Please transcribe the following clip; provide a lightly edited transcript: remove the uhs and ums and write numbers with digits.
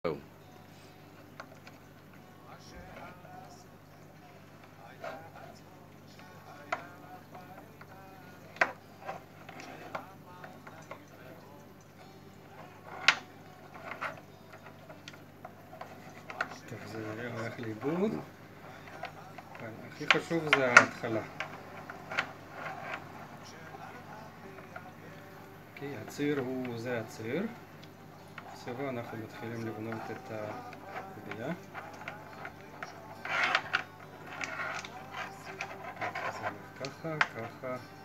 טוב, זה הולך לאיבוד, אבל הכי חשוב זה ההתחלה. כי הציר זה הציר. בסדר, אנחנו מתחילים לבנות את הקובייה. ככה, ככה.